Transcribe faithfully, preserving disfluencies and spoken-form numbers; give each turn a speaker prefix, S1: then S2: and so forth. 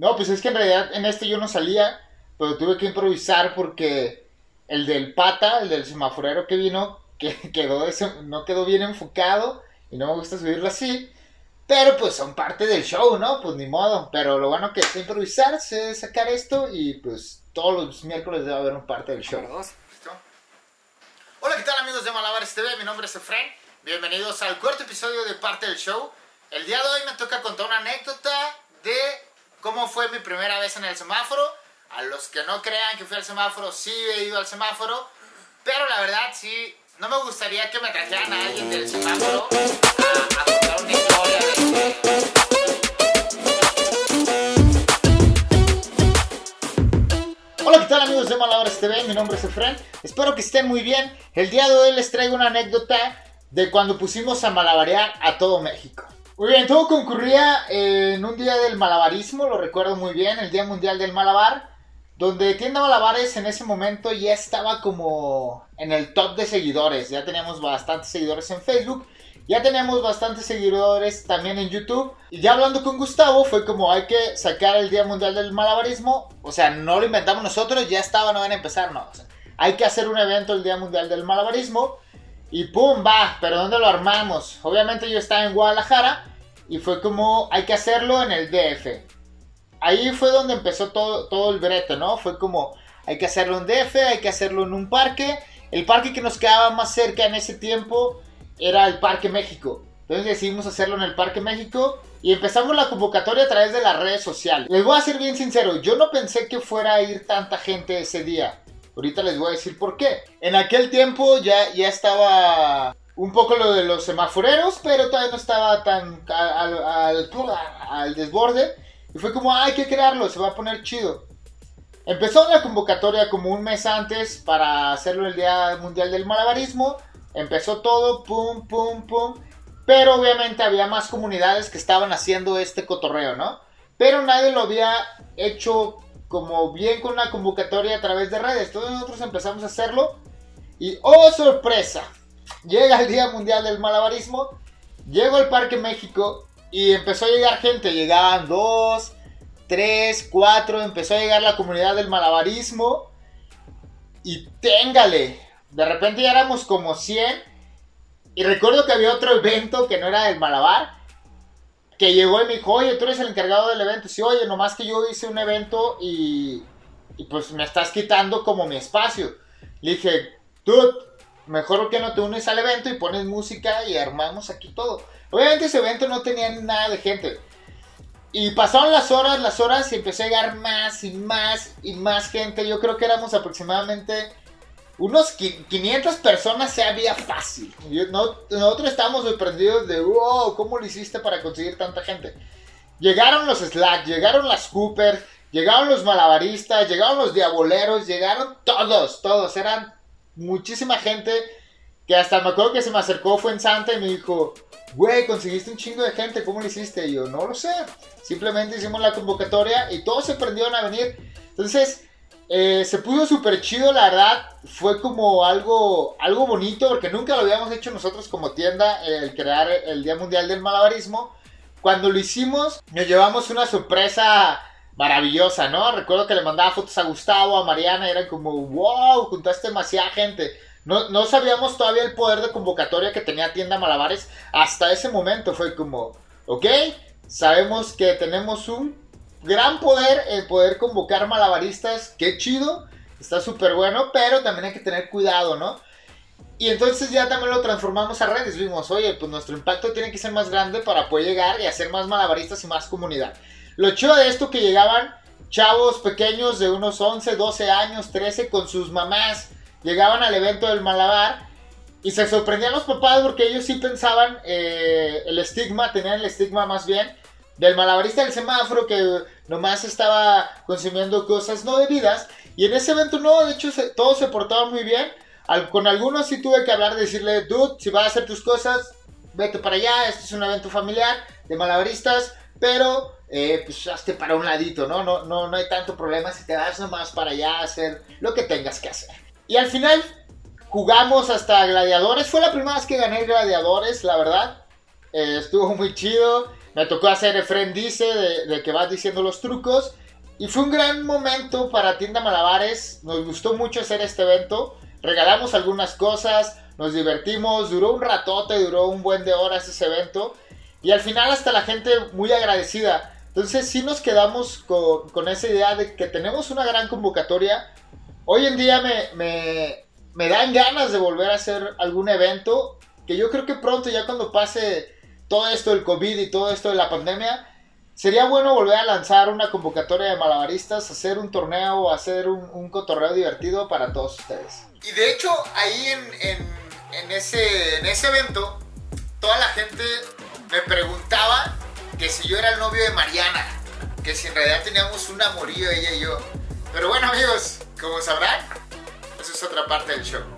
S1: No, pues es que en realidad en este yo no salía, pero tuve que improvisar porque el del pata, el del semaforero que vino, que quedó ese- no quedó bien enfocado y no me gusta subirlo así. Pero pues son parte del show, ¿no? Pues ni modo. Pero lo bueno que sé improvisar, sé sacar esto y pues todos los miércoles debe haber un parte del show. ¿Listo? Hola, ¿qué tal amigos de Malabares T V? Mi nombre es Efren. Bienvenidos al cuarto episodio de Parte del Show. El día de hoy me toca contar una anécdota de cómo fue mi primera vez en el semáforo. A los que no crean que fui al semáforo, sí he ido al semáforo. Pero la verdad sí, no me gustaría que me trajeran a alguien del semáforo a, a contar una historia de... Hola, ¿qué tal amigos de Malabares T V? Mi nombre es Efren. Espero que estén muy bien. El día de hoy les traigo una anécdota de cuando pusimos a malabarear a todo México. Muy bien, todo concurría en un día del malabarismo, lo recuerdo muy bien, el Día Mundial del Malabar, donde Tienda Malabares en ese momento ya estaba como en el top de seguidores. Ya teníamos bastantes seguidores en Facebook, ya teníamos bastantes seguidores también en YouTube. Y ya hablando con Gustavo, fue como hay que sacar el Día Mundial del Malabarismo. O sea, no lo inventamos nosotros, ya estaba, no van a empezar, no. O sea, hay que hacer un evento el Día Mundial del Malabarismo. Y pum, va, pero ¿dónde lo armamos? Obviamente yo estaba en Guadalajara y fue como hay que hacerlo en el D F. Ahí fue donde empezó todo, todo el brete, ¿no? Fue como hay que hacerlo en D F, hay que hacerlo en un parque. El parque que nos quedaba más cerca en ese tiempo era el Parque México. Entonces decidimos hacerlo en el Parque México y empezamos la convocatoria a través de las redes sociales. Les voy a ser bien sincero, yo no pensé que fuera a ir tanta gente ese día. Ahorita les voy a decir por qué. En aquel tiempo ya, ya estaba un poco lo de los semaforeros, pero todavía no estaba tan al, al, al desborde. Y fue como, hay que crearlo, se va a poner chido. Empezó la convocatoria como un mes antes para hacerlo el Día Mundial del Malabarismo. Empezó todo, pum, pum, pum. Pero obviamente había más comunidades que estaban haciendo este cotorreo, ¿no? Pero nadie lo había hecho como bien con una convocatoria a través de redes. Entonces nosotros empezamos a hacerlo. Y ¡oh, sorpresa! Llega el Día Mundial del Malabarismo. Llegó al Parque México. Y empezó a llegar gente. Llegaban dos, tres, cuatro. Empezó a llegar la comunidad del malabarismo. Y téngale. De repente ya éramos como cien. Y recuerdo que había otro evento que no era del malabar. Que llegó y me dijo, oye, tú eres el encargado del evento. Sí, oye, nomás que yo hice un evento y, y pues me estás quitando como mi espacio. Le dije, tú, mejor que no te unes al evento y pones música y armamos aquí todo. Obviamente ese evento no tenía nada de gente. Y pasaron las horas, las horas y empezó a llegar más y más y más gente. Yo creo que éramos aproximadamente unos quinientas personas, se había fácil. Yo, no, nosotros estábamos sorprendidos de, wow, ¿cómo lo hiciste para conseguir tanta gente? Llegaron los Slack, llegaron las Cooper, llegaron los malabaristas, llegaron los diaboleros, llegaron todos, todos. Eran muchísima gente que hasta me acuerdo que se me acercó, fue en Santa y me dijo, güey, conseguiste un chingo de gente, ¿cómo lo hiciste? Y yo, no lo sé. Simplemente hicimos la convocatoria y todos se prendieron a venir. Entonces... Eh, se puso súper chido, la verdad. Fue como algo, algo bonito porque nunca lo habíamos hecho nosotros como tienda, el crear el Día Mundial del Malabarismo. Cuando lo hicimos nos llevamos una sorpresa maravillosa, ¿no? Recuerdo que le mandaba fotos a Gustavo, a Mariana, y eran como, wow, juntaste demasiada gente. No, no sabíamos todavía el poder de convocatoria que tenía Tienda Malabares. Hasta ese momento fue como, ok, sabemos que tenemos un gran poder, el poder convocar malabaristas, qué chido, está súper bueno, pero también hay que tener cuidado, ¿no? Y entonces ya también lo transformamos a redes, vimos, oye, pues nuestro impacto tiene que ser más grande para poder llegar y hacer más malabaristas y más comunidad. Lo chido de esto que llegaban chavos pequeños de unos once, doce años, trece, con sus mamás, llegaban al evento del malabar y se sorprendían los papás porque ellos sí pensaban eh, el estigma, tenían el estigma más bien, del malabarista del semáforo que nomás estaba consumiendo cosas no debidas. Y en ese evento no, de hecho se, todos se portaban muy bien. Al, con algunos sí tuve que hablar, decirle, dude, si vas a hacer tus cosas, vete para allá, este es un evento familiar de malabaristas, pero eh, pues hazte para un ladito, ¿no? No, no, no hay tanto problema si te das nomás para allá a hacer lo que tengas que hacer. Y al final jugamos hasta gladiadores, fue la primera vez que gané gladiadores, la verdad. Eh, estuvo muy chido. Me tocó hacer Efren Dice, de, de que vas diciendo los trucos. Y fue un gran momento para Tienda Malabares. Nos gustó mucho hacer este evento. Regalamos algunas cosas, nos divertimos. Duró un ratote, duró un buen de horas ese evento. Y al final hasta la gente muy agradecida. Entonces sí nos quedamos con, con esa idea de que tenemos una gran convocatoria. Hoy en día me, me, me dan ganas de volver a hacer algún evento. Que yo creo que pronto, ya cuando pase todo esto del COVID y todo esto de la pandemia, sería bueno volver a lanzar una convocatoria de malabaristas, hacer un torneo, hacer un, un cotorreo divertido para todos ustedes. Y de hecho, ahí en, en, en, ese, en ese evento, toda la gente me preguntaba que si yo era el novio de Mariana, que si en realidad teníamos un amorío ella y yo. Pero bueno, amigos, como sabrán, eso es otra parte del show.